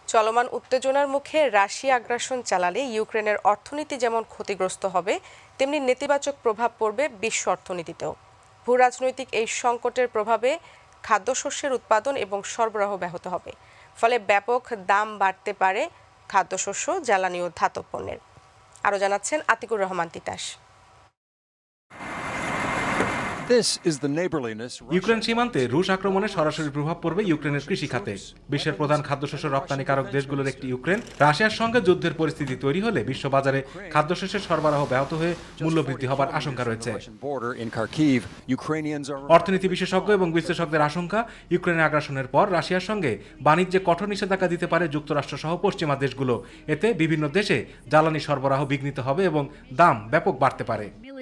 চলমান উত্তেজনার মুখে রাশিয়া আগ্রাসন চালালে ইউক্রেনের অর্থনীতি যেমন ক্ষতিগ্রস্ত হবে, তেমনি নেতিবাচক প্রভাব পড়বে বিশ্ব অর্থনীতিতেও। ভূরাজনৈতিক এই সংকটের প্রভাবে খাদ্যশস্যের উৎপাদন এবং সরবরাহ ব্যাহত হবে, ফলে ব্যাপক দাম বাড়তে পারে খাদ্যশস্য, জ্বালানি ও ধাতব পণ্যের। আরও জানাচ্ছেন আতিকুর রহমান তিতাস। ইউক্রেন সীমান্তে রুশ আক্রমণে সরাসরি প্রভাব পড়বে ইউক্রেনের কৃষি খাতে। বিশ্বের প্রধান খাদ্যশস্য রপ্তানিকারক দেশগুলোর একটি ইউক্রেন রাশিয়ার সঙ্গে যুদ্ধের পরিস্থিতি তৈরি হলে বিশ্ববাজারে খাদ্যশস্যের সরবরাহ ব্যাহত হয়ে মূল্যবৃদ্ধি হবার আশঙ্কা রয়েছে। অর্থনীতি বিশেষজ্ঞ এবং বিশ্লেষকদের আশঙ্কা, ইউক্রেনের আগ্রাসনের পর রাশিয়ার সঙ্গে বাণিজ্যে কঠোর নিষেধাজ্ঞা দিতে পারে যুক্তরাষ্ট্র সহ পশ্চিমা দেশগুলো। এতে বিভিন্ন দেশে জ্বালানি সরবরাহ বিঘ্নিত হবে এবং দাম ব্যাপক বাড়তে পারে।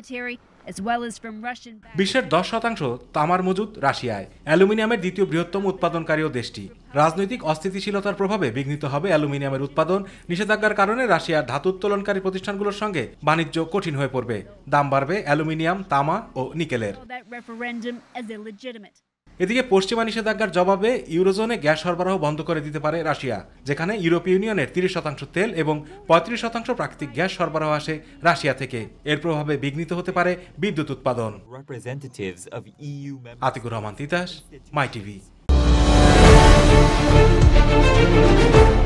বিশ্বের 10% তামার মজুদ রাশিয়ায়। অ্যালুমিনিয়ামের দ্বিতীয় বৃহত্তম উৎপাদনকারীও দেশটি। রাজনৈতিক অস্থিতিশীলতার প্রভাবে বিঘ্নিত হবে অ্যালুমিনিয়ামের উৎপাদন। নিষেধাজ্ঞার কারণে রাশিয়ার ধাতু উত্তোলনকারী প্রতিষ্ঠানগুলোর সঙ্গে বাণিজ্য কঠিন হয়ে পড়বে। দাম বাড়বে অ্যালুমিনিয়াম, তামা ও নিকেলের। এদিকে পশ্চিমা নিষেধাজ্ঞার জবাবে ইউরোজোনে গ্যাস সরবরাহ বন্ধ করে দিতে পারে রাশিয়া, যেখানে ইউরোপীয় ইউনিয়নের 30% তেল এবং 35% প্রাকৃতিক গ্যাস সরবরাহ আসে রাশিয়া থেকে। এর প্রভাবে বিঘ্নিত হতে পারে বিদ্যুৎ উৎপাদন। Atiqur Rahman Titas, my TV.